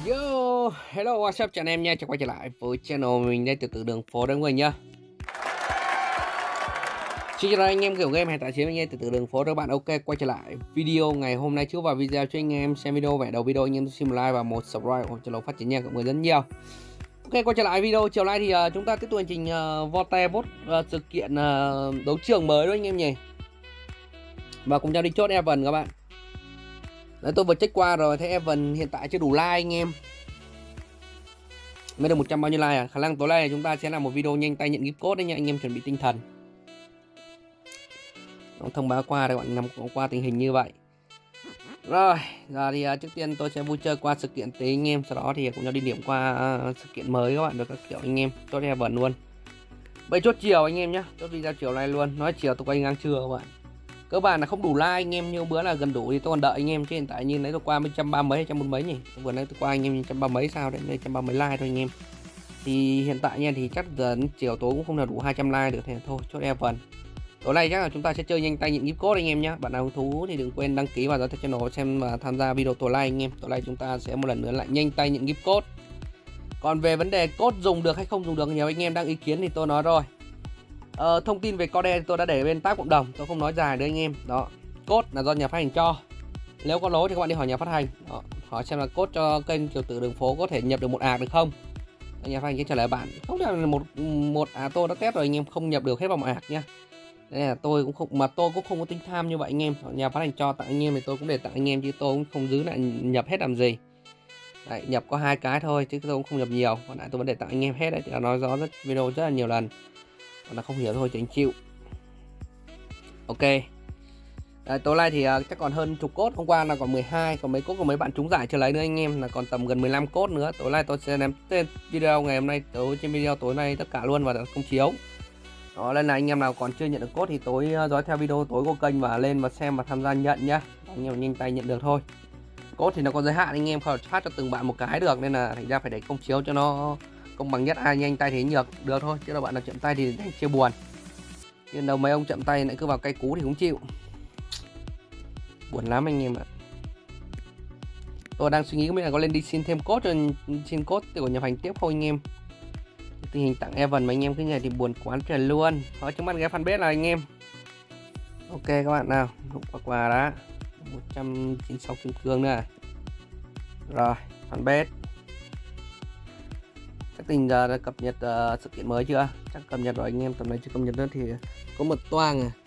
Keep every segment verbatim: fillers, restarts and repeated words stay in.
Yo, hello, what's up, chào anh em nha, chào quay trở lại với channel mình đây từ từ đường phố đến người nhá. Xin chào anh em kiểu game hay tải chế anh em từ từ đường phố. Các bạn ok, quay trở lại video ngày hôm nay. Trước vào video cho anh em xem video vẻ đầu video, anh em xin một like và một subscribe của channel phát triển nha, mọi người rất nhiều. Ok, quay trở lại video chiều nay thì uh, chúng ta tiếp tục hành trình uh, Vote Vote uh, sự kiện uh, đấu trường mới đó anh em nhỉ. Và cùng nhau đi chốt Evan các bạn. Đấy, tôi vừa check qua rồi, thấy Evan hiện tại chưa đủ like anh em. Mới được một trăm bao nhiêu like à? Khả năng tối nay chúng ta sẽ làm một video nhanh tay nhận gift code đấy nha, anh em chuẩn bị tinh thần. Nó thông báo qua đây, bạn nằm qua tình hình như vậy. Rồi, giờ thì uh, trước tiên tôi sẽ vui chơi qua sự kiện tí anh em, sau đó thì cũng nhau đi điểm qua uh, sự kiện mới các bạn, được các kiểu anh em. Chốt Evan luôn. Bây chốt chiều anh em nhé, chốt video chiều nay luôn. Nói chiều tôi quay ngang trưa các bạn. Cơ bản là không đủ like anh em, như bữa là gần đủ thì tôi còn đợi anh em, chứ hiện tại như nãy tôi qua một trăm ba mấy, một trăm bốn mấy nhỉ. Vừa nãy tôi qua anh em một trăm ba mấy sao đấy, đây một trăm ba mấy like thôi anh em. Thì hiện tại nha thì chắc giờ chiều tối cũng không là đủ hai trăm like được, thì thôi chốt Evan. Tối nay chắc là chúng ta sẽ chơi nhanh tay nhận gift code anh em nhé. Bạn nào hứng thú thì đừng quên đăng ký vào cho channel xem và tham gia video tối nay anh em. Tối nay chúng ta sẽ một lần nữa lại nhanh tay nhận gift code. Còn về vấn đề code dùng được hay không dùng được, nhiều anh em đang ý kiến thì tôi nói rồi. Ờ, thông tin về code thì tôi đã để bên tab cộng đồng, tôi không nói dài nữa anh em. Đó, code là do nhà phát hành cho. Nếu có lỗi thì các bạn đi hỏi nhà phát hành. Đó, hỏi xem là code cho kênh Tiểu Tử Đường Phố có thể nhập được một ạc được không. Nhà phát hành sẽ trả lời bạn không là một một à tôi đã test rồi anh em, không nhập được hết vào một ạc nha. Đây là tôi cũng không, mà tôi cũng không có tính tham như vậy anh em. Nhà phát hành cho tặng anh em thì tôi cũng để tặng anh em, chứ tôi cũng không giữ lại nhập hết làm gì. Đấy, nhập có hai cái thôi chứ tôi cũng không nhập nhiều, còn lại tôi vẫn để tặng anh em hết đấy. Thì nói rõ rất video rất là nhiều lần, còn là không hiểu thôi thì anh chịu. Ok. Đấy, tối nay thì uh, chắc còn hơn chục cốt, hôm qua là còn mười hai, còn mấy cốt của mấy bạn trúng giải chưa lấy nữa anh em, là còn tầm gần mười lăm cốt nữa. Tối nay tôi sẽ làm tên video ngày hôm nay, tối trên video tối nay tất cả luôn và không chiếu. Đó, nên là anh em nào còn chưa nhận được cốt thì tối uh, dõi theo video tối của kênh và lên và xem và tham gia nhận nhá. Anh em nhanh tay nhận được thôi. Cốt thì nó có giới hạn anh em, không phát cho từng bạn một cái được, nên là thành ra phải để công chiếu cho nó công bằng nhất. Ai nhanh tay thì nhược được thôi, chứ là bạn nào chậm tay thì chưa buồn. Nhưng đâu mấy ông chậm tay lại cứ vào cây cú thì cũng chịu. Buồn lắm anh em ạ. Tôi đang suy nghĩ không biết là có lên đi xin thêm cốt cho xin cốt từ của nhà hành tiếp không anh em. Tình hình tặng Evan mà anh em cái này thì buồn quán trời luôn. Thôi chúng bạn ghé fanpage là anh em. Ok các bạn nào, hộp quà quà đã một trăm chín mươi sáu kim cương nữa. Rồi, fanpage. Chắc tình giờ đã cập nhật uh, sự kiện mới chưa? Chắc cập nhật rồi anh em, tầm này chưa cập nhật nữa thì có một toang à.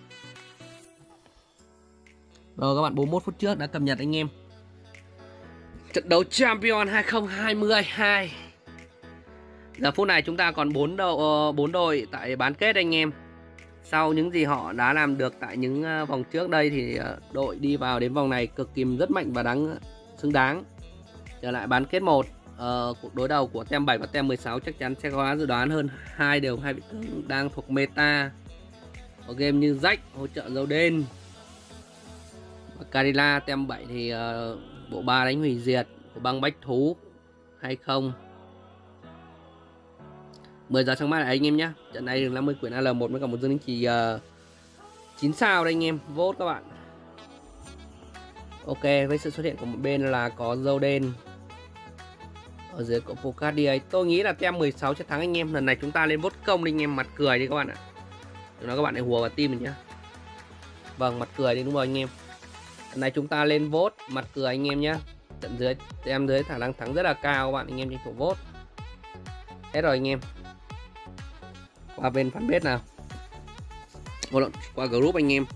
Rồi các bạn, bốn mươi mốt phút trước đã cập nhật anh em. Trận đấu Champion hai không hai hai. Giờ phút này chúng ta còn bốn đội bốn đội tại bán kết anh em. Sau những gì họ đã làm được tại những vòng trước đây thì đội đi vào đến vòng này cực kỳ rất mạnh và đáng xứng đáng. Trở lại bán kết một, uh, cuộc đối đầu của tem bảy và tem mười sáu chắc chắn sẽ có dự đoán hơn. Hai đều hai vị tướng đang thuộc meta có game như Jack hỗ trợ dâu đen, Carilla. Tem bảy thì uh, bộ ba đánh hủy diệt của băng bách thú hay không. mười giờ sáng mai là anh em nhé. Trận này được năm mươi quyển a lờ một với cả một dương linh chỉ uh, chín sao đây anh em. Vote các bạn. Ok, với sự xuất hiện của một bên là có dâu đen ở dưới có Pocadia. Tôi nghĩ là tem mười sáu sẽ thắng anh em. Lần này chúng ta lên vote công đi anh em, mặt cười đi các bạn ạ. Đừng nói các bạn này hùa vào tim mình nhá. Vâng, mặt cười đi đúng rồi anh em. Lần này chúng ta lên vote mặt cười anh em nhé. Trận dưới tem dưới khả năng thắng rất là cao các bạn, anh em tranh thủ vote. Hết rồi anh em. Qua bên fanpage nào. Ồ, lộn, qua group anh em.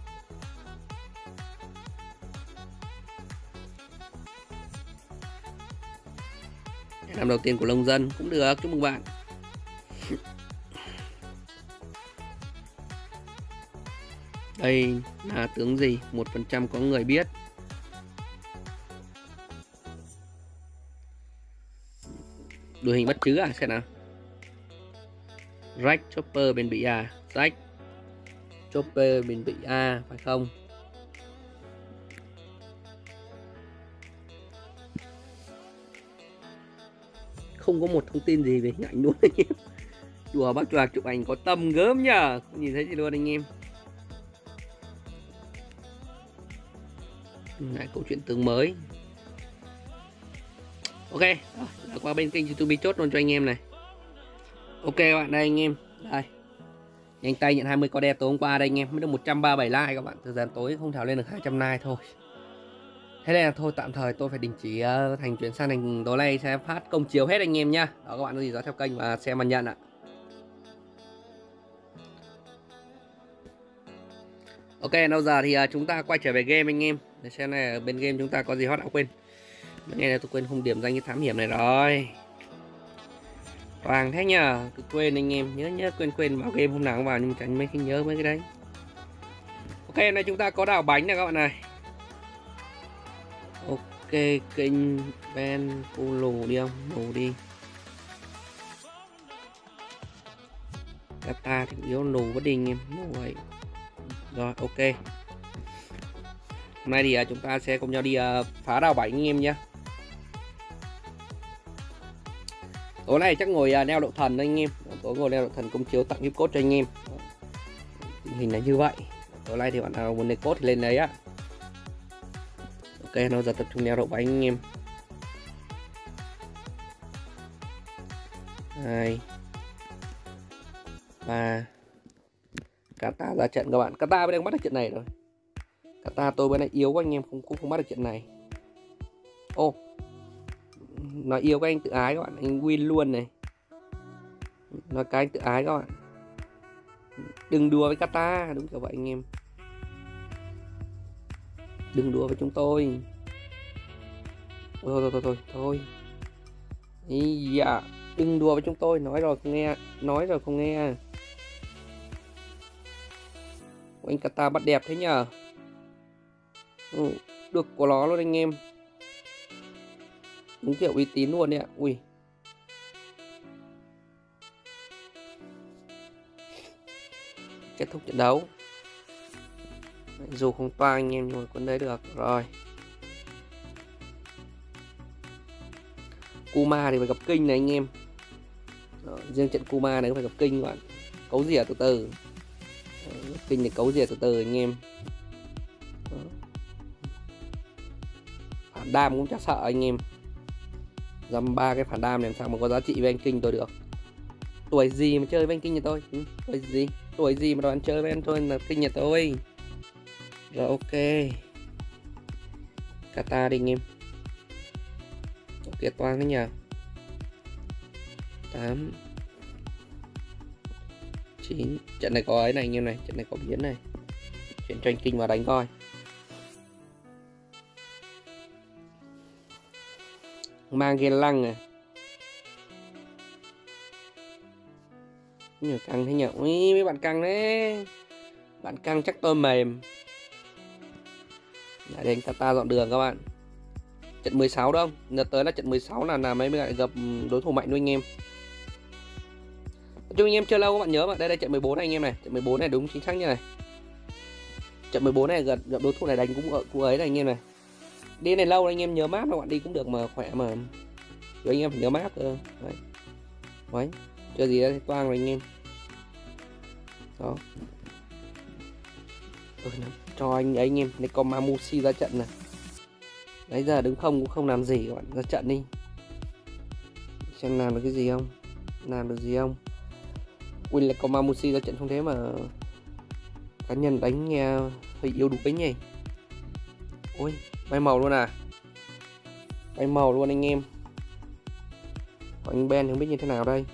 Năm đầu tiên của nông dân cũng được, chúc mừng bạn. Đây là tướng gì? Một phần trăm có người biết. Đội hình bắt chước à, xem nào. Jack Chopper bên bị à? Jack Chopper bên bị A phải không? Không có một thông tin gì về hình ảnh luôn anh em. Đùa bác choạc chụp ảnh có tâm gớm nhờ, không nhìn thấy gì luôn anh em. Lại câu chuyện tướng mới. Ok, rồi, qua bên kênh YouTube chốt luôn cho anh em này. Ok các bạn, đây anh em. Đây. Nhanh tay nhận hai mươi co đe tối hôm qua đây anh em, mới được một trăm ba mươi bảy like các bạn. Từ giờ tối không thảo lên được hai trăm like thôi. Thế nên là thôi tạm thời tôi phải đình chỉ uh, thành chuyển sang thành tối nay sẽ phát công chiếu hết anh em nhá. Đó các bạn có gì dõi theo kênh và xem mà nhận ạ. Ok, nào giờ thì uh, chúng ta quay trở về game anh em. Để xem này ở bên game chúng ta có gì hot đã quên. Nghe này tôi quên không điểm danh cái thám hiểm này rồi. Toàn thế nhờ, cứ quên anh em, nhớ nhớ quên quên vào game hôm nào cũng vào nhưng chẳng mấy khi nhớ mấy cái đấy. Ok, hôm nay chúng ta có đảo bánh này các bạn này. Ok, kênh Ben cô lù đi không? Lù đi. Data thì yếu lù vẫn đi anh em, lù vậy. Rồi, ok. Hôm nay thì uh, chúng ta sẽ cùng nhau đi uh, phá đảo bánh anh em nhé. Tối nay chắc ngồi uh, neo độ thần anh em. Tối ngồi neo độ thần công chiếu tặng gift code cho anh em. Tình hình là như vậy. Tối nay thì bạn nào muốn lấy code thì lên lấy á. Ok, nó giờ tập trung neo độ bánh anh em. Hai ba Qatar ra trận các bạn. Qatar bên đây không bắt được trận này rồi. Qatar tôi bên này yếu quá anh em, không cũng không bắt được trận này. Ô, nói yếu các anh tự ái các bạn, anh win luôn này. Nói cái anh tự ái các bạn. Đừng đùa với Qatar, đúng kiểu vậy anh em. Đừng đùa với chúng tôi. Thôi thôi thôi thôi thôi. Ý dạ, đừng đùa với chúng tôi, nói rồi không nghe, nói rồi không nghe. Anh Qatar bắt đẹp thế nhờ. Ừ, được của nó luôn anh em. Đúng kiểu uy tín luôn đấy ạ. Ui. Kết thúc trận đấu. Dù không toa anh em nhưng mà vẫn đấy được. Rồi. Kuma thì phải gặp kinh này anh em. Rồi, riêng trận Kuma này phải gặp kinh các bạn. Cấu rỉa từ từ. Rồi, kinh thì cấu rỉa từ từ anh em. Đó. Phản đam cũng chắc sợ anh em. Dăm ba cái phản đam này làm sao mà có giá trị với anh kinh tôi được. Tuổi gì mà chơi với anh kinh nhà tôi? Ừ, tuổi gì? Tuổi gì mà đoàn chơi với anh tôi là kinh nhà tôi. Rồi ok. Qatar đi anh em. Ok toan thế nhờ. Tám chín. Trận này có ấy này anh em này. Trận này có biến này. Chuyển cho anh kinh vào đánh coi. Mang ghen lăng này. Nhiều căng thế nhỉ. Ui mấy bạn căng đấy. Bạn căng chắc tôi mềm. Lại đến Qatar dọn đường các bạn. Trận mười sáu đâu. Đợt tới là trận mười sáu là là mấy bạn gặp đối thủ mạnh với anh em. Cho anh em chơi lâu các bạn nhớ mà. Đây đây trận mười bốn này anh em này. Trận mười bốn này đúng chính xác như này. Trận mười bốn này gặp, gặp đối thủ này đánh cũng ở cũng ấy này anh em này. Đi này lâu anh em nhớ map mà bạn đi cũng được mà khỏe mà. Chứ anh em phải nhớ map cơ. Đấy. Đấy. Chơi gì đấy toang rồi anh em. Đó. Ừ, cho anh ấy anh em Nekomamushi ra trận này. Đấy giờ đứng không cũng không làm gì các bạn, ra trận đi. Xem làm được cái gì không. Làm được gì không. Win Nekomamushi ra trận không thế mà cá nhân đánh nghe hơi yếu đuối nhỉ. Ôi bay màu luôn à. Bay màu luôn anh em. Còn anh Ben không biết như thế nào đây.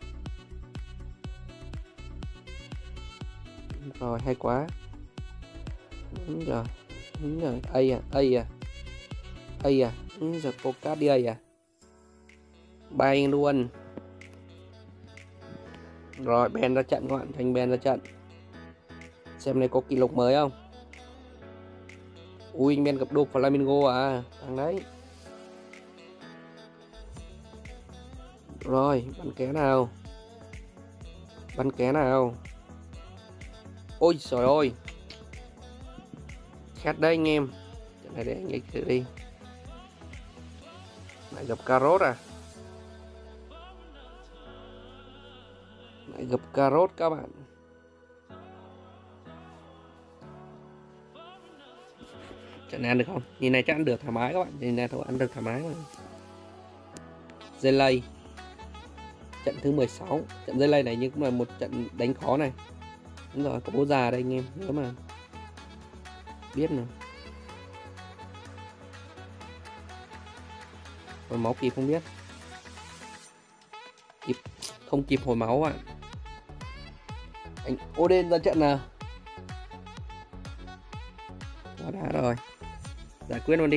Rồi hay quá. Đúng rồi. Đúng rồi. Ây à. Ây à. Ây à. Đúng rồi. Cô cát đi ây à. Bay luôn. Rồi Ben ra trận các bạn. Thành Ben ra trận. Xem này có kỷ lục mới không. Ui anh Ben gặp đô Flamingo à. Thằng đấy. Rồi bắn ké nào. Bắn ké nào. Ôi trời ơi. Khét đấy anh em. Trận này để anh ấy thử đi. Lại gặp Carrot à. Lại gặp Carrot các bạn. Trận này ăn được không? Nhìn này chắc ăn được thoải mái các bạn. Nhìn này thôi ăn được thoải mái mà. dây lay. Trận thứ mười sáu. Trận dây lay này nhưng cũng là một trận đánh khó này. Đúng rồi, có bố già đây anh em, nếu mà biết nào. Hồi máu kịp không biết. Kịp, không kịp hồi máu ạ. À. Anh Oden ra trận nào. Quá đá rồi. Giải quyết luôn đi.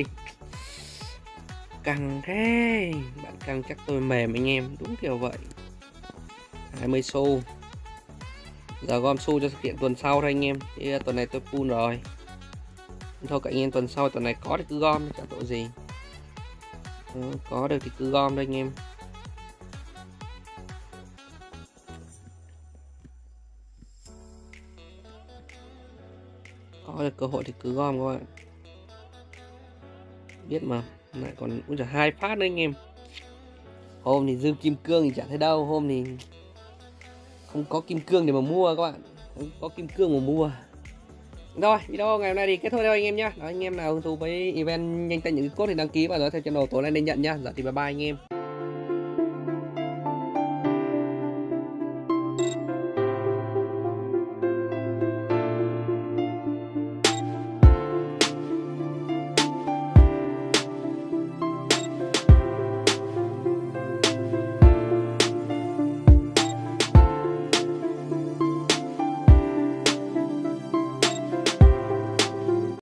Căng thế. Bạn căng chắc tôi mềm anh em. Đúng kiểu vậy. hai mươi xu. Giờ gom xu cho sự kiện tuần sau thôi anh em. Thì tuần này tôi full rồi. Thôi cả anh em, tuần sau tuần này có thì cứ gom, chẳng tội gì. Đó, có được thì cứ gom thôi anh em. Có được cơ hội thì cứ gom các bạn. Biết mà, lại còn cũng chỉ hai phát nữa anh em. Hôm thì dư kim cương thì chẳng thấy đâu, hôm thì không có kim cương để mà mua các bạn. Không có kim cương mà mua. Rồi, video ngày hôm nay thì kết thúc thôi anh em nhá. Đó, anh em nào hứng thú với event nhanh tay những cái code thì đăng ký và rồi theo channel tối nay nên nhận nhá. Giờ thì bye bye anh em.